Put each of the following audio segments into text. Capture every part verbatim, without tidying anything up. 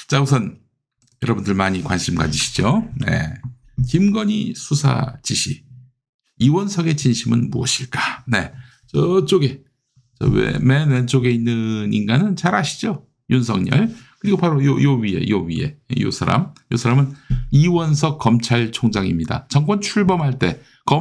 자, 우선 여러분들 많이 관심 가지시죠? 네. 김건희 수사 지시. 이원석의 진심은 무엇일까? 네. 저쪽에, 저 맨 왼쪽에 있는 인간은 잘 아시죠? 윤석열. 그리고 바로 요, 요 위에, 요 위에, 요 사람. 요 사람은 이원석 검찰총장입니다. 정권 출범할 때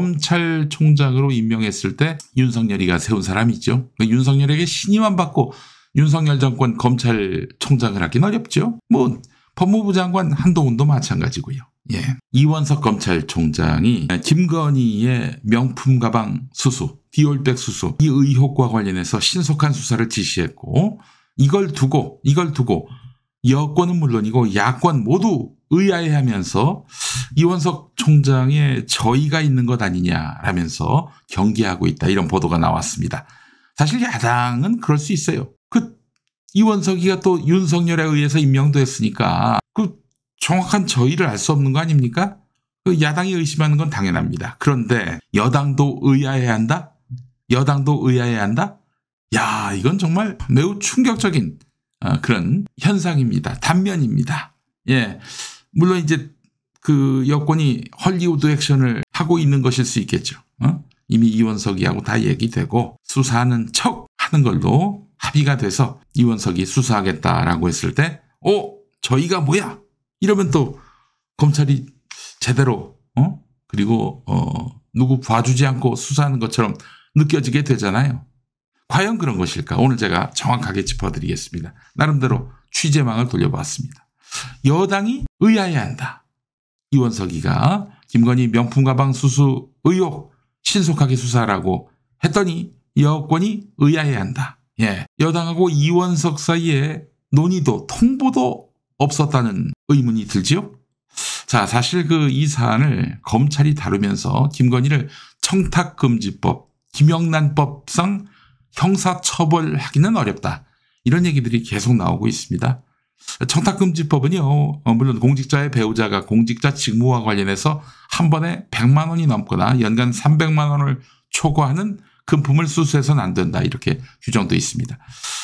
검찰총장으로 임명했을 때 윤석열이가 세운 사람이죠. 윤석열에게 신임만 받고 윤석열 정권 검찰총장을 하긴 어렵죠. 뭐 법무부 장관 한동훈도 마찬가지고요. 예. 이원석 검찰총장이 김건희의 명품 가방 수수, 디올백 수수 이 의혹과 관련해서 신속한 수사를 지시했고 이걸 두고 이걸 두고 여권은 물론이고 야권 모두 의아해하면서 이원석 총장의 저의가 있는 것 아니냐라면서 경계하고 있다 이런 보도가 나왔습니다. 사실 야당은 그럴 수 있어요. 그 이원석이가 또 윤석열에 의해서 임명도 했으니까 그 정확한 저의를 알 수 없는 거 아닙니까? 그 야당이 의심하는 건 당연합니다. 그런데 여당도 의아해야 한다? 여당도 의아해야 한다? 야, 이건 정말 매우 충격적인 그런 현상입니다. 단면입니다. 예, 물론 이제 그 여권이 헐리우드 액션을 하고 있는 것일 수 있겠죠. 어? 이미 이원석이하고 다 얘기되고 수사하는 척 하는 걸로 합의가 돼서 이원석이 수사하겠다라고 했을 때, 어, 저희가 뭐야? 이러면 또 검찰이 제대로 어? 그리고 어, 누구 봐주지 않고 수사하는 것처럼 느껴지게 되잖아요. 과연 그런 것일까? 오늘 제가 정확하게 짚어드리겠습니다. 나름대로 취재망을 돌려봤습니다. 여당이 의아해야 한다. 이원석이가 김건희 명품 가방 수수 의혹 신속하게 수사하라고 했더니 여권이 의아해야 한다. 예, 여당하고 이원석 사이에 논의도 통보도 없었다는 의문이 들지요. 자, 사실 그 이 사안을 검찰이 다루면서 김건희를 청탁금지법, 김영란법상 형사처벌하기는 어렵다. 이런 얘기들이 계속 나오고 있습니다. 청탁금지법은요, 물론 공직자의 배우자가 공직자 직무와 관련해서 한 번에 백만 원이 넘거나 연간 삼백만 원을 초과하는 금품을 수수해서는 안 된다. 이렇게 규정도 있습니다.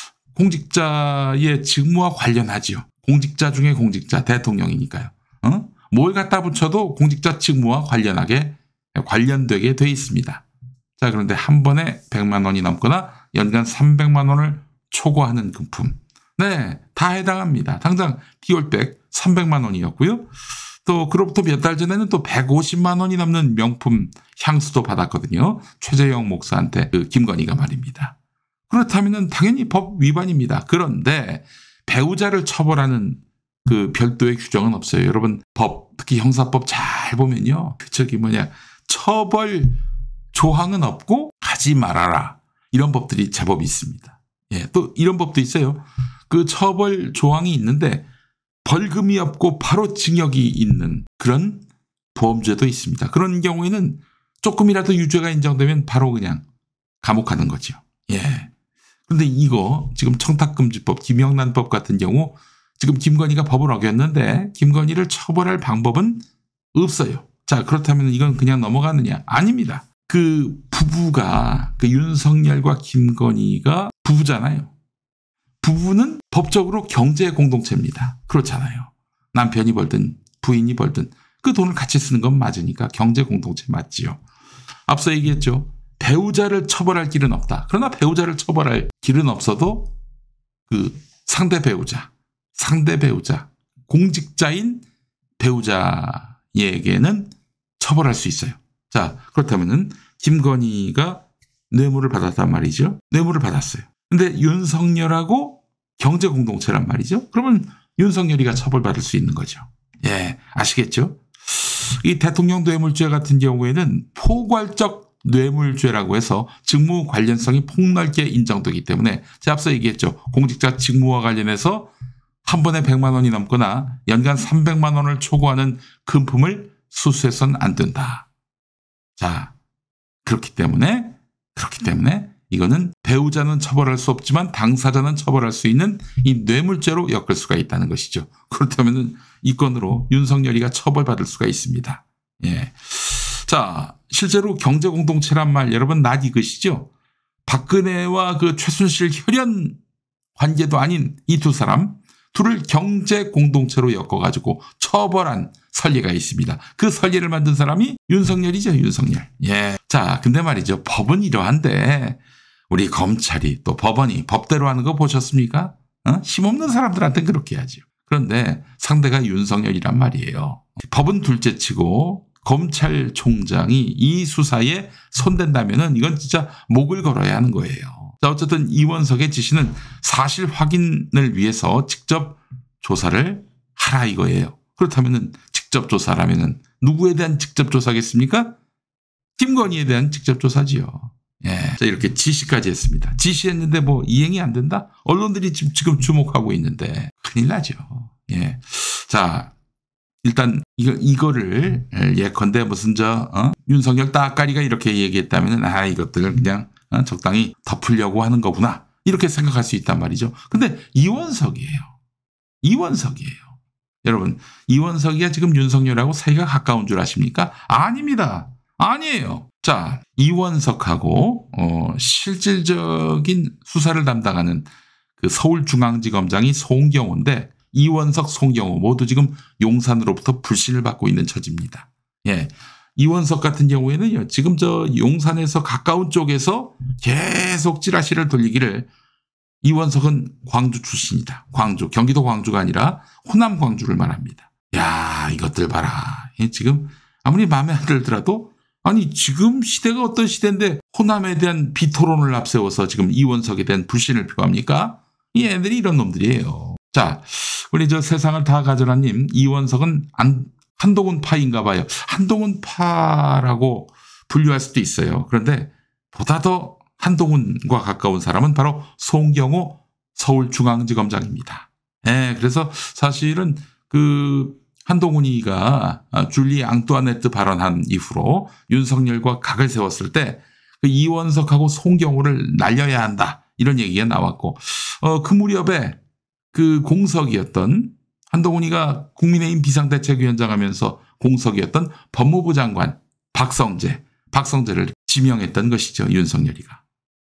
공직자의 직무와 관련하지요. 공직자 중에 공직자, 대통령이니까요. 어? 뭘 갖다 붙여도 공직자 직무와 관련하게, 관련되게 돼 있습니다. 자, 그런데 한 번에 백만 원이 넘거나 연간 삼백만 원을 초과하는 금품. 네, 다 해당합니다. 당장 디올백 삼백만 원이었고요. 또 그로부터 몇 달 전에는 또 백오십만 원이 넘는 명품 향수도 받았거든요. 최재형 목사한테 그 김건희가 말입니다. 그렇다면 당연히 법 위반입니다. 그런데 배우자를 처벌하는 그 별도의 규정은 없어요. 여러분 법, 특히 형사법 잘 보면요. 저기 뭐냐 처벌 조항은 없고 하지 말아라. 이런 법들이 제법 있습니다. 예, 또 이런 법도 있어요. 그 처벌 조항이 있는데 벌금이 없고 바로 징역이 있는 그런 보험죄도 있습니다. 그런 경우에는 조금이라도 유죄가 인정되면 바로 그냥 감옥 가는 거죠. 예. 그런데 이거 지금 청탁금지법, 김영란법 같은 경우 지금 김건희가 법을 어겼는데 김건희를 처벌할 방법은 없어요. 자, 그렇다면 이건 그냥 넘어가느냐? 아닙니다. 그 부부가 그 윤석열과 김건희가 부부잖아요. 부부는 법적으로 경제 공동체입니다. 그렇잖아요. 남편이 벌든 부인이 벌든 그 돈을 같이 쓰는 건 맞으니까 경제 공동체 맞지요. 앞서 얘기했죠. 배우자를 처벌할 길은 없다. 그러나 배우자를 처벌할 길은 없어도 그 상대 배우자, 상대 배우자, 공직자인 배우자에게는 처벌할 수 있어요. 자, 그렇다면은 김건희가 뇌물을 받았단 말이죠. 뇌물을 받았어요. 근데 윤석열하고 경제 공동체란 말이죠. 그러면 윤석열이가 처벌받을 수 있는 거죠. 예, 아시겠죠? 이 대통령 뇌물죄 같은 경우에는 포괄적 뇌물죄라고 해서 직무 관련성이 폭넓게 인정되기 때문에 제가 앞서 얘기했죠. 공직자 직무와 관련해서 한 번에 백만 원이 넘거나 연간 삼백만 원을 초과하는 금품을 수수해서는 안 된다. 자, 그렇기 때문에 그렇기 때문에 이거는 배우자는 처벌할 수 없지만 당사자는 처벌할 수 있는 이 뇌물죄로 엮을 수가 있다는 것이죠. 그렇다면 이 건으로 윤석열이가 처벌받을 수가 있습니다. 예. 자, 실제로 경제공동체란 말 여러분 낯 익으시죠? 박근혜와 그 최순실 혈연 관계도 아닌 이 두 사람, 둘을 경제 공동체로 엮어가지고 처벌한 선례가 있습니다. 그 선례를 만든 사람이 윤석열이죠. 윤석열. 예. 자, 근데 말이죠. 법은 이러한데 우리 검찰이 또 법원이 법대로 하는 거 보셨습니까? 어? 힘없는 사람들한테 그렇게 하죠. 그런데 상대가 윤석열이란 말이에요. 법은 둘째치고 검찰총장이 이 수사에 손댄다면은 이건 진짜 목을 걸어야 하는 거예요. 자, 어쨌든 이원석의 지시는 사실 확인을 위해서 직접 조사를 하라 이거예요. 그렇다면은 직접 조사라면은 누구에 대한 직접 조사겠습니까? 김건희에 대한 직접 조사지요. 예. 자, 이렇게 지시까지 했습니다. 지시했는데 뭐 이행이 안 된다? 언론들이 지금 주목하고 있는데 큰일 나죠. 예. 자, 일단 이거, 이거를 예컨대 무슨 저, 어? 윤석열 따까리가 이렇게 얘기했다면 아, 이것들을 그냥 어? 적당히 덮으려고 하는 거구나. 이렇게 생각할 수 있단 말이죠. 근데 이원석이에요. 이원석이에요. 여러분, 이원석이가 지금 윤석열하고 사이가 가까운 줄 아십니까? 아닙니다. 아니에요. 자, 이원석하고 어, 실질적인 수사를 담당하는 그 서울중앙지검장이 송경호인데 이원석, 송경호 모두 지금 용산으로부터 불신을 받고 있는 처지입니다. 예, 이원석 같은 경우에는요, 지금 저 용산에서 가까운 쪽에서 계속 찌라시를 돌리기를 이원석은 광주 출신이다. 광주, 경기도 광주가 아니라 호남 광주를 말합니다. 야, 이것들 봐라. 예, 지금 아무리 마음에 안 들더라도 아니 지금 시대가 어떤 시대인데 호남에 대한 비토론을 앞세워서 지금 이원석에 대한 불신을 표합니까? 이 애들이 이런 놈들이에요. 자, 우리 저 세상을 다 가져라님 이원석은 안, 한동훈 파인가 봐요. 한동훈 파라고 분류할 수도 있어요. 그런데 보다 더 한동훈과 가까운 사람은 바로 송경호 서울중앙지검장입니다. 예, 그래서 사실은 그 한동훈이가 줄리 앙뚜아네트 발언한 이후로 윤석열과 각을 세웠을 때 그 이원석하고 송경호를 날려야 한다. 이런 얘기가 나왔고, 어, 그 무렵에 그 공석이었던 한동훈이가 국민의힘 비상대책위원장 하면서 공석이었던 법무부 장관 박성재, 박성재를 지명했던 것이죠. 윤석열이가.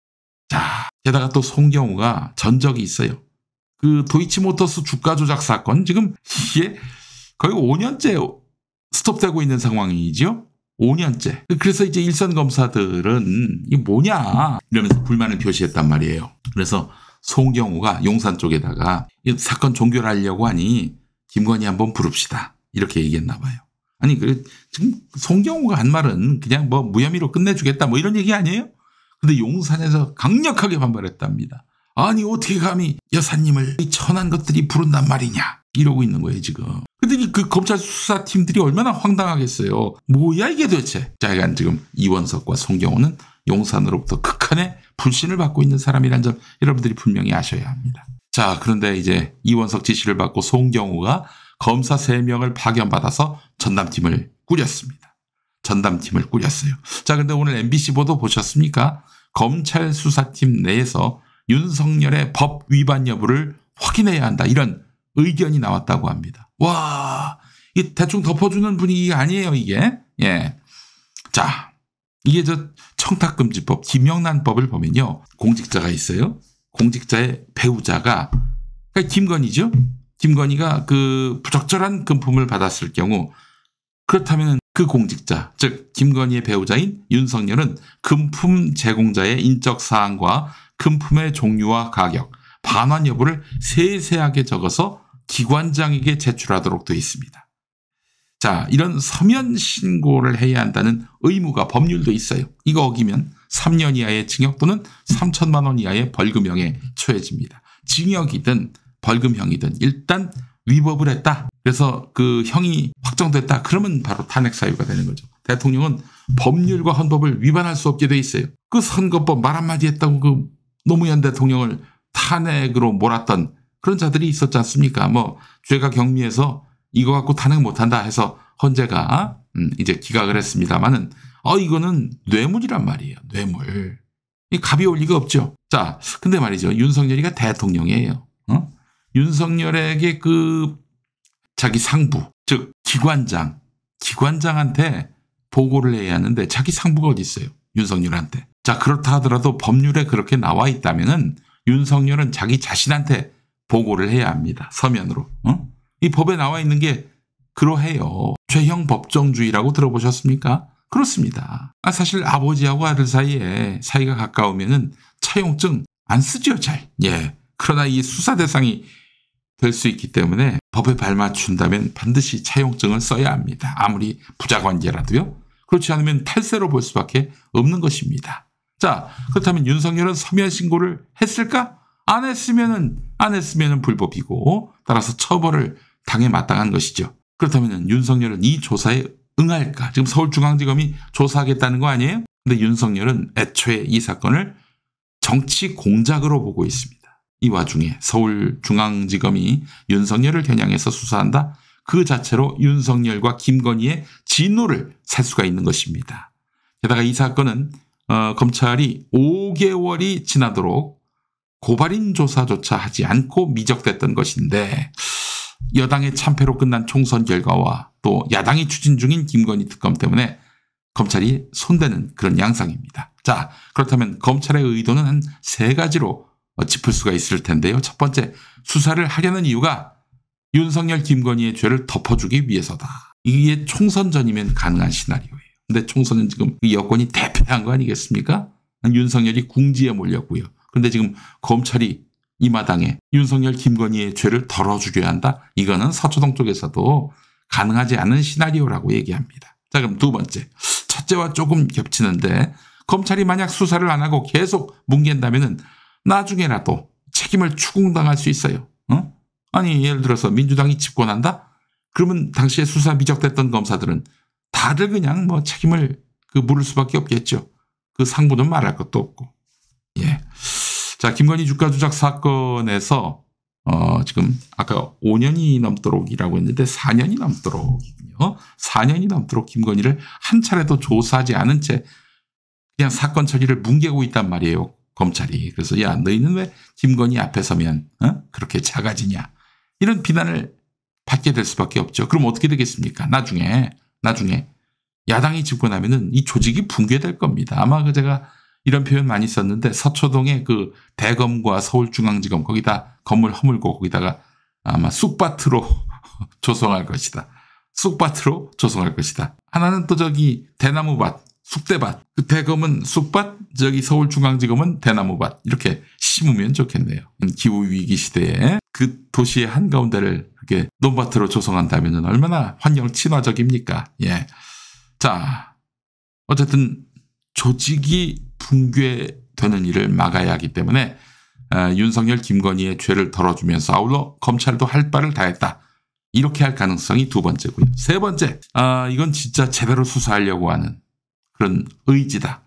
자, 게다가 또 송경호가 전적이 있어요. 그 도이치모터스 주가 조작 사건 지금 이게 거의 오 년째 스톱되고 있는 상황이죠. 오 년째. 그래서 이제 일선 검사들은 이게 뭐냐 이러면서 불만을 표시했단 말이에요. 그래서 송경호가 용산 쪽에다가 이 사건 종결하려고 하니 김건희 한번 부릅시다. 이렇게 얘기했나 봐요. 아니, 그 지금 송경호가 한 말은 그냥 뭐 무혐의로 끝내주겠다 뭐 이런 얘기 아니에요? 근데 용산에서 강력하게 반발했답니다. 아니 어떻게 감히 여사님을 천한 것들이 부른단 말이냐 이러고 있는 거예요 지금. 근데 그 검찰 수사팀들이 얼마나 황당하겠어요. 뭐야 이게 도대체. 자, 그러니까 지금 이원석과 송경호는 용산으로부터 극한의 불신을 받고 있는 사람이라는 점 여러분들이 분명히 아셔야 합니다. 자, 그런데 이제 이원석 지시를 받고 송경호가 검사 세 명을 파견받아서 전담팀을 꾸렸습니다. 전담팀을 꾸렸어요. 자, 근데 오늘 엠비씨 보도 보셨습니까? 검찰 수사팀 내에서 윤석열의 법 위반 여부를 확인해야 한다. 이런 의견이 나왔다고 합니다. 와, 이 대충 덮어주는 분위기가 아니에요, 이게. 예. 자, 이게 저 청탁금지법, 김영란법을 보면요. 공직자가 있어요. 공직자의 배우자가, 그러니까 김건희죠. 김건희가 그 부적절한 금품을 받았을 경우, 그렇다면 그 공직자, 즉 김건희의 배우자인 윤석열은 금품 제공자의 인적 사항과 금품의 종류와 가격, 반환 여부를 세세하게 적어서 기관장에게 제출하도록 되어 있습니다. 자, 이런 서면 신고를 해야 한다는 의무가 법률도 있어요. 이거 어기면 삼 년 이하의 징역 또는 삼천만 원 이하의 벌금형에 처해집니다. 징역이든 벌금형이든 일단 위법을 했다. 그래서 그 형이 확정됐다. 그러면 바로 탄핵 사유가 되는 거죠. 대통령은 법률과 헌법을 위반할 수 없게 돼 있어요. 그 선거법 말 한마디 했다고 그 노무현 대통령을 탄핵으로 몰았던 그런 자들이 있었지 않습니까? 뭐 죄가 경미해서 이거 갖고 탄핵 못한다 해서 헌재가 음 이제 기각을 했습니다만은 어 이거는 뇌물이란 말이에요. 뇌물. 이 가벼울 리가 없죠. 자, 근데 말이죠. 윤석열이가 대통령이에요. 어? 윤석열에게 그 자기 상부, 즉 기관장, 기관장한테 보고를 해야 하는데 자기 상부가 어디 있어요? 윤석열한테. 자, 그렇다 하더라도 법률에 그렇게 나와 있다면은 윤석열은 자기 자신한테 보고를 해야 합니다. 서면으로. 어? 이 법에 나와 있는 게 그러해요. 죄형 법정주의라고 들어보셨습니까? 그렇습니다. 아, 사실 아버지하고 아들 사이에 사이가 가까우면은 차용증 안 쓰죠, 잘. 예. 그러나 이 수사 대상이 될 수 있기 때문에 법에 발맞춘다면 반드시 차용증을 써야 합니다. 아무리 부자 관계라도요. 그렇지 않으면 탈세로 볼 수밖에 없는 것입니다. 자, 그렇다면 윤석열은 서면 신고를 했을까? 안 했으면은 안 했으면은 불법이고 따라서 처벌을 당해 마땅한 것이죠. 그렇다면 윤석열은 이 조사에 응할까? 지금 서울중앙지검이 조사하겠다는 거 아니에요? 근데 윤석열은 애초에 이 사건을 정치 공작으로 보고 있습니다. 이 와중에 서울중앙지검이 윤석열을 겨냥해서 수사한다? 그 자체로 윤석열과 김건희의 진노를 살 수가 있는 것입니다. 게다가 이 사건은 어, 검찰이 오 개월이 지나도록 고발인 조사조차 하지 않고 미적됐던 것인데 여당의 참패로 끝난 총선 결과와 또 야당이 추진 중인 김건희 특검 때문에 검찰이 손대는 그런 양상입니다. 자, 그렇다면 검찰의 의도는 한 세 가지로 짚을 수가 있을 텐데요. 첫 번째, 수사를 하려는 이유가 윤석열, 김건희의 죄를 덮어주기 위해서다. 이게 총선 전이면 가능한 시나리오예요. 근데 총선은 지금 여권이 대패한 거 아니겠습니까? 윤석열이 궁지에 몰렸고요. 그런데 지금 검찰이 이 마당에 윤석열, 김건희의 죄를 덜어주려야 한다. 이거는 서초동 쪽에서도 가능하지 않은 시나리오라고 얘기합니다. 자, 그럼 두 번째. 첫째와 조금 겹치는데 검찰이 만약 수사를 안 하고 계속 뭉갠다면은 나중에라도 책임을 추궁당할 수 있어요. 어? 아니, 예를 들어서 민주당이 집권한다? 그러면 당시에 수사 미적됐던 검사들은 다들 그냥 뭐 책임을 그 물을 수밖에 없겠죠. 그 상부는 말할 것도 없고. 예. 자, 김건희 주가 조작 사건에서 어, 지금 아까 오 년이 넘도록이라고 했는데 사 년이 넘도록이군요. 사 년이 넘도록 김건희를 한 차례도 조사하지 않은 채 그냥 사건 처리를 뭉개고 있단 말이에요. 검찰이. 그래서 야, 너희는 왜 김건희 앞에 서면 어? 그렇게 작아지냐. 이런 비난을 받게 될 수밖에 없죠. 그럼 어떻게 되겠습니까? 나중에 나중에 야당이 집권하면은 이 조직이 붕괴될 겁니다. 아마 그 제가 이런 표현 많이 썼는데 서초동의 그 대검과 서울중앙지검 거기다 건물 허물고 거기다가 아마 쑥밭으로 조성할 것이다. 쑥밭으로 조성할 것이다. 하나는 또 저기 대나무밭, 쑥대밭. 그 대검은 쑥밭, 저기 서울중앙지검은 대나무밭. 이렇게 심으면 좋겠네요. 기후위기 시대에 그 도시의 한가운데를 이렇게 논밭으로 조성한다면 얼마나 환경 친화적입니까? 예. 자, 어쨌든 조직이 붕괴되는 일을 막아야 하기 때문에 어, 윤석열, 김건희의 죄를 덜어주면서 아울러 검찰도 할 바를 다했다. 이렇게 할 가능성이 두 번째고요. 세 번째, 아, 이건 진짜 제대로 수사하려고 하는 그런 의지다.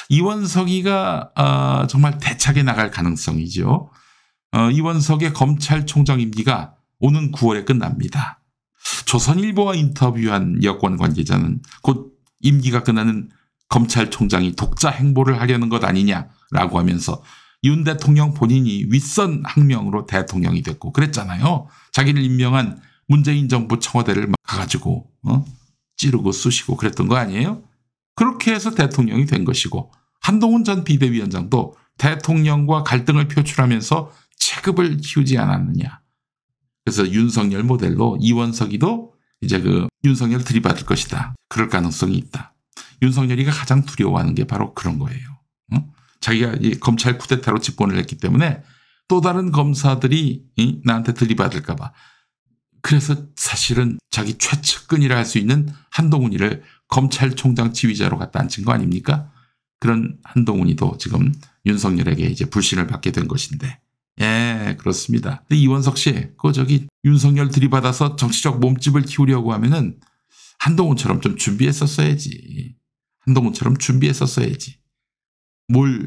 이원석이가 어, 정말 대차게 나갈 가능성이죠. 어, 이원석의 검찰총장 임기가 오는 구월에 끝납니다. 조선일보와 인터뷰한 여권 관계자는 곧 임기가 끝나는 검찰총장이 독자 행보를 하려는 것 아니냐라고 하면서 윤 대통령 본인이 윗선 항명으로 대통령이 됐고 그랬잖아요. 자기를 임명한 문재인 정부 청와대를 막 가가지고 어? 찌르고 쑤시고 그랬던 거 아니에요? 그렇게 해서 대통령이 된 것이고 한동훈 전 비대위원장도 대통령과 갈등을 표출하면서 체급을 키우지 않았느냐. 그래서 윤석열 모델로 이원석이도 이제 그 윤석열 들이받을 것이다. 그럴 가능성이 있다. 윤석열이가 가장 두려워하는 게 바로 그런 거예요. 응? 자기가 이 검찰 쿠데타로 집권을 했기 때문에 또 다른 검사들이 이? 나한테 들이받을까 봐. 그래서 사실은 자기 최측근이라 할 수 있는 한동훈이를 검찰총장 지휘자로 갖다 앉힌 거 아닙니까? 그런 한동훈이도 지금 윤석열에게 이제 불신을 받게 된 것인데. 예, 그렇습니다. 근데 이원석 씨, 그 저기 윤석열 들이받아서 정치적 몸집을 키우려고 하면은 한동훈처럼 좀 준비했었어야지. 한동훈처럼 준비했었어야지. 뭘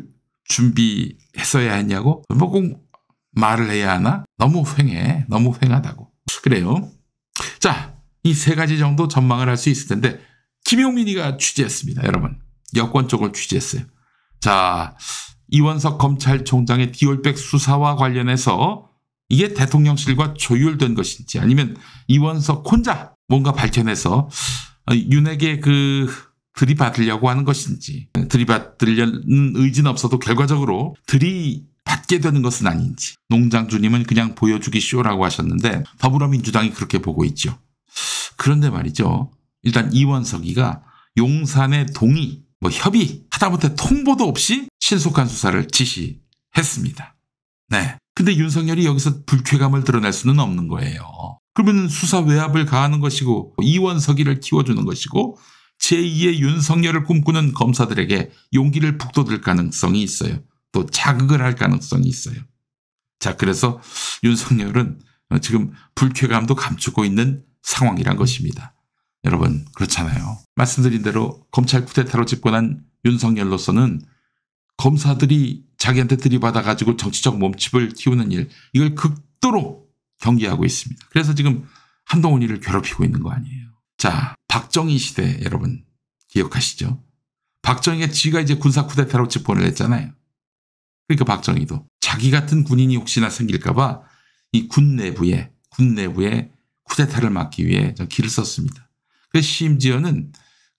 준비했어야 했냐고? 뭐 꼭 말을 해야 하나? 너무 휑해. 너무 휑하다고. 그래요. 자, 이 세 가지 정도 전망을 할 수 있을 텐데 김용민이가 취재했습니다. 여러분. 여권 쪽을 취재했어요. 자, 이원석 검찰총장의 디올백 수사와 관련해서 이게 대통령실과 조율된 것인지 아니면 이원석 혼자 뭔가 밝혀내서 윤에게 그 들이받으려고 하는 것인지 들이받으려는 의지는 없어도 결과적으로 들이받 받게 되는 것은 아닌지. 농장주님은 그냥 보여주기 쇼라고 하셨는데 더불어민주당이 그렇게 보고 있죠. 그런데 말이죠. 일단 이원석이가 용산의 동의, 뭐 협의, 하다못해 통보도 없이 신속한 수사를 지시했습니다. 네. 근데 윤석열이 여기서 불쾌감을 드러낼 수는 없는 거예요. 그러면 수사 외압을 가하는 것이고 이원석이를 키워주는 것이고 제이의 윤석열을 꿈꾸는 검사들에게 용기를 북돋을 가능성이 있어요. 또 자극을 할 가능성이 있어요. 자, 그래서 윤석열은 지금 불쾌감도 감추고 있는 상황이란 것입니다. 여러분, 그렇잖아요. 말씀드린 대로 검찰 쿠데타로 집권한 윤석열로서는 검사들이 자기한테 들이받아가지고 정치적 몸집을 키우는 일, 이걸 극도로 경계하고 있습니다. 그래서 지금 한동훈이를 괴롭히고 있는 거 아니에요. 자, 박정희 시대 여러분 기억하시죠? 박정희가 지가 이제 군사 쿠데타로 집권을 했잖아요. 그러니까 박정희도 자기 같은 군인이 혹시나 생길까봐 이 군 내부에 군 내부에 쿠데타를 막기 위해 길을 썼습니다. 그래서 심지어는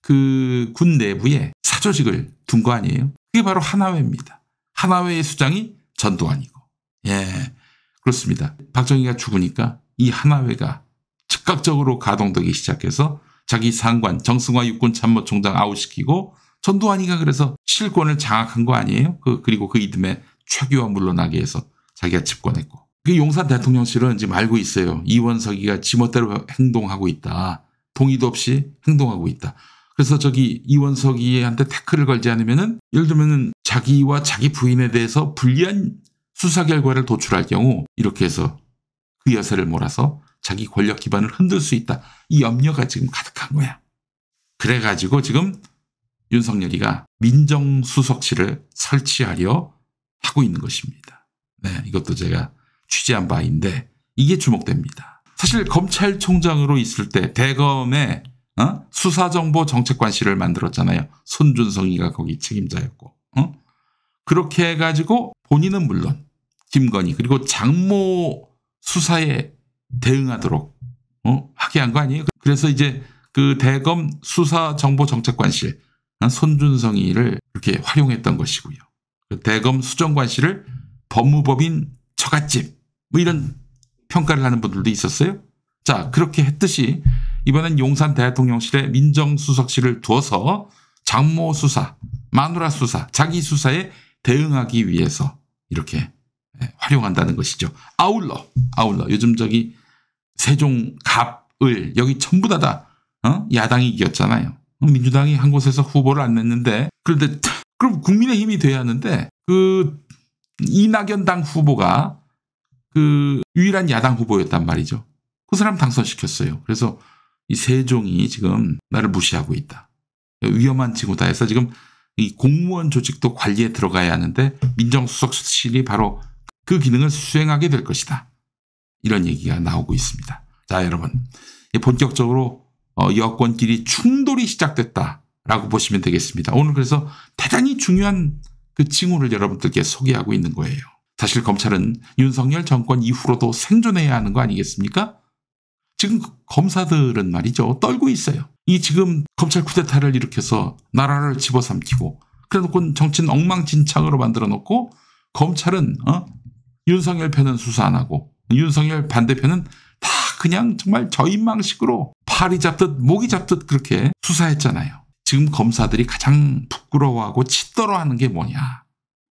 그 군 내부에 사조직을 둔 거 아니에요? 그게 바로 하나회입니다. 하나회의 수장이 전두환이고. 예, 그렇습니다. 박정희가 죽으니까 이 하나회가 즉각적으로 가동되기 시작해서 자기 상관 정승화 육군참모총장 아웃시키고 전두환이가 그래서 실권을 장악한 거 아니에요? 그, 그리고 그 이듬해 최규하 물러나게 해서 자기가 집권했고. 그 용산 대통령실은 지금 알고 있어요. 이원석이가 지멋대로 행동하고 있다. 동의도 없이 행동하고 있다. 그래서 저기 이원석이한테 태클을 걸지 않으면은 예를 들면은 자기와 자기 부인에 대해서 불리한 수사 결과를 도출할 경우 이렇게 해서 그 여세를 몰아서 자기 권력 기반을 흔들 수 있다. 이 염려가 지금 가득한 거야. 그래가지고 지금 윤석열이가 민정수석실을 설치하려 하고 있는 것입니다. 네, 이것도 제가 취재한 바인데 이게 주목됩니다. 사실 검찰총장으로 있을 때 대검의 어? 수사정보정책관실을 만들었잖아요. 손준성이가 거기 책임자였고. 어? 그렇게 해가지고 본인은 물론 김건희 그리고 장모 수사에 대응하도록 어? 하게 한 거 아니에요? 그래서 이제 그 대검 수사정보정책관실 손준성이를 그렇게 활용했던 것이고요. 대검 수정관실을 법무법인 처갓집 뭐 이런 평가를 하는 분들도 있었어요. 자, 그렇게 했듯이 이번엔 용산 대통령실에 민정수석실을 두어서 장모 수사, 마누라 수사, 자기 수사에 대응하기 위해서 이렇게 활용한다는 것이죠. 아울러, 아울러 요즘 저기 세종 갑을 여기 전부 다 다 어? 야당이 이겼잖아요. 민주당이 한 곳에서 후보를 안 냈는데 그런데 그럼 국민의힘이 돼야 하는데 그 이낙연당 후보가 그 유일한 야당 후보였단 말이죠. 그 사람 당선시켰어요. 그래서 이 세종이 지금 나를 무시하고 있다. 위험한 징후다 해서 지금 이 공무원 조직도 관리에 들어가야 하는데 민정수석실이 바로 그 기능을 수행하게 될 것이다. 이런 얘기가 나오고 있습니다. 자, 여러분 본격적으로 여권끼리 충돌이 시작됐다라고 보시면 되겠습니다. 오늘 그래서 대단히 중요한 그 징후를 여러분들께 소개하고 있는 거예요. 사실 검찰은 윤석열 정권 이후로도 생존해야 하는 거 아니겠습니까? 지금 검사들은 말이죠. 떨고 있어요. 이 지금 검찰 쿠데타를 일으켜서 나라를 집어삼키고 그래놓고 정치는 엉망진창으로 만들어 놓고 검찰은 어? 윤석열 편은 수사 안 하고 윤석열 반대편은 다 그냥 정말 저인망식으로 파리 잡듯 모기 잡듯 그렇게 수사했잖아요. 지금 검사들이 가장 부끄러워하고 치떨어하는 게 뭐냐.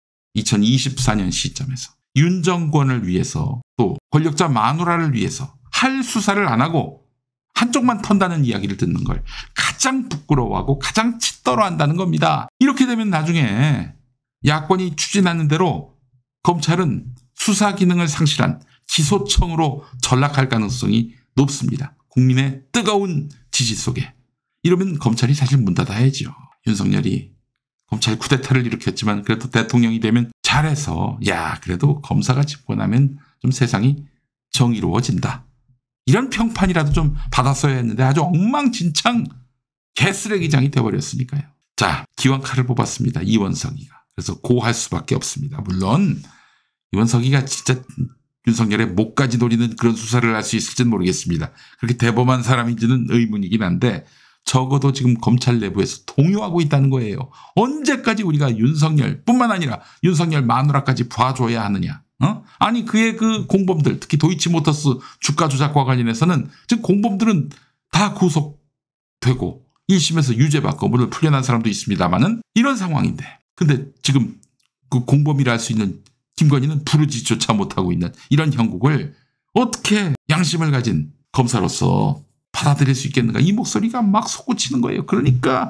이천이십사 년 시점에서 윤 정권을 위해서 또 권력자 마누라를 위해서 할 수사를 안 하고 한쪽만 턴다는 이야기를 듣는 걸 가장 부끄러워하고 가장 치떨어한다는 겁니다. 이렇게 되면 나중에 야권이 추진하는 대로 검찰은 수사 기능을 상실한 기소청으로 전락할 가능성이 높습니다. 국민의 뜨거운 지지 속에. 이러면 검찰이 사실 문 닫아야죠. 윤석열이 검찰 쿠데타를 일으켰지만 그래도 대통령이 되면 잘해서 야 그래도 검사가 집권하면 좀 세상이 정의로워진다. 이런 평판이라도 좀 받았어야 했는데 아주 엉망진창 개쓰레기장이 돼버렸으니까요. 자, 기왕 칼을 뽑았습니다. 이원석이가. 그래서 고할 수밖에 없습니다. 물론 이원석이가 진짜 윤석열의 목까지 노리는 그런 수사를 할 수 있을지는 모르겠습니다. 그렇게 대범한 사람인지는 의문이긴 한데 적어도 지금 검찰 내부에서 동요하고 있다는 거예요. 언제까지 우리가 윤석열 뿐만 아니라 윤석열 마누라까지 봐줘야 하느냐. 어? 아니 그의 그 공범들 특히 도이치모터스 주가 조작과 관련해서는 지금 공범들은 다 구속되고 일 심에서 유죄받고 물론 풀려난 사람도 있습니다만은 이런 상황인데 근데 지금 그 공범이라 할 수 있는 김건희는 부르지조차 못하고 있는 이런 형국을 어떻게 양심을 가진 검사로서 받아들일 수 있겠는가. 이 목소리가 막 솟구치는 거예요. 그러니까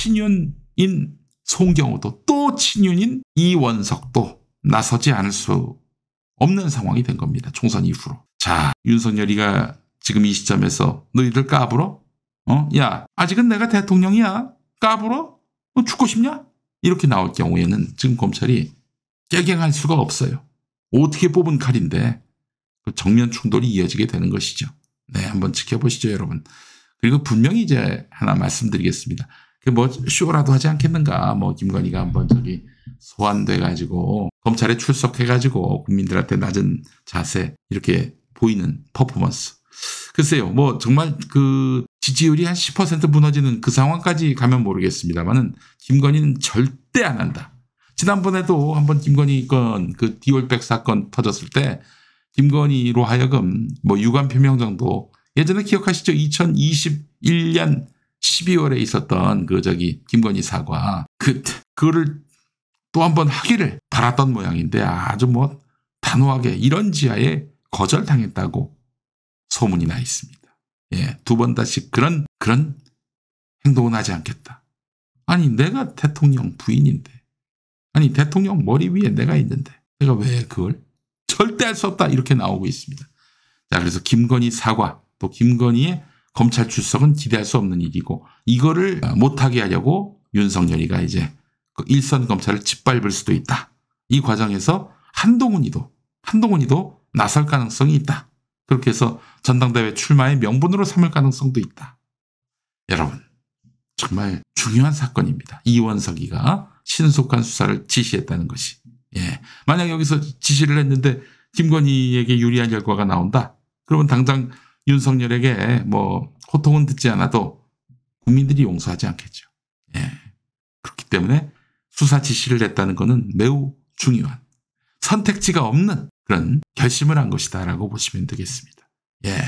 친윤인 송경호도 또 친윤인 이원석도 나서지 않을 수 없는 상황이 된 겁니다. 총선 이후로. 자, 윤석열이가 지금 이 시점에서 너희들 까불어? 어? 야, 아직은 내가 대통령이야. 까불어? 너 죽고 싶냐? 이렇게 나올 경우에는 지금 검찰이 깨갱할 수가 없어요. 어떻게 뽑은 칼인데 정면 충돌이 이어지게 되는 것이죠. 네, 한번 지켜보시죠, 여러분. 그리고 분명히 이제 하나 말씀드리겠습니다. 그 뭐 쇼라도 하지 않겠는가? 뭐 김건희가 한번 저기 소환돼 가지고 검찰에 출석해 가지고 국민들한테 낮은 자세 이렇게 보이는 퍼포먼스. 글쎄요, 뭐 정말 그 지지율이 한 십 퍼센트 무너지는 그 상황까지 가면 모르겠습니다만은 김건희는 절대 안 한다. 지난번에도 한번 김건희 건 그 디올백 사건 터졌을 때 김건희로 하여금 뭐 유감 표명 정도 예전에 기억하시죠? 이천이십일 년 십이월에 있었던 그 저기 김건희 사과 그 그거를 또 한번 하기를 바랐던 모양인데 아주 뭐 단호하게 이런 지하에 거절당했다고 소문이 나 있습니다. 예, 두 번 다시 그런 그런 행동은 하지 않겠다. 아니 내가 대통령 부인인데 아니 대통령 머리 위에 내가 있는데 내가 왜 그걸 절대 할 수 없다 이렇게 나오고 있습니다. 자, 그래서 김건희 사과 또 김건희의 검찰 출석은 기대할 수 없는 일이고 이거를 못하게 하려고 윤석열이가 이제 그 일선 검찰을 짓밟을 수도 있다. 이 과정에서 한동훈이도 한동훈이도 나설 가능성이 있다. 그렇게 해서 전당대회 출마의 명분으로 삼을 가능성도 있다. 여러분 정말 중요한 사건입니다. 이원석이가 신속한 수사를 지시했다는 것이. 예, 만약 여기서 지시를 했는데 김건희에게 유리한 결과가 나온다. 그러면 당장 윤석열에게 뭐 호통은 듣지 않아도 국민들이 용서하지 않겠죠. 예, 그렇기 때문에 수사 지시를 했다는 것은 매우 중요한 선택지가 없는 그런 결심을 한 것이다라고 보시면 되겠습니다. 예,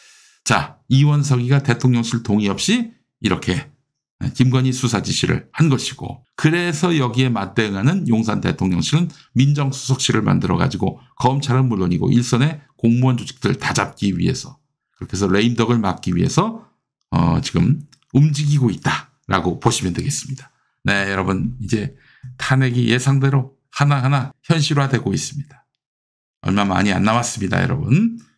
자 이원석이가 대통령실 동의 없이 이렇게 김건희 수사 지시를 한 것이고 그래서 여기에 맞대응하는 용산 대통령실은 민정수석실을 만들어가지고 검찰은 물론이고 일선의 공무원 조직들 다 잡기 위해서 그렇게 해서 레임덕을 막기 위해서 어 지금 움직이고 있다라고 보시면 되겠습니다. 네, 여러분 이제 탄핵이 예상대로 하나하나 현실화되고 있습니다. 얼마 많이 안 남았습니다, 여러분.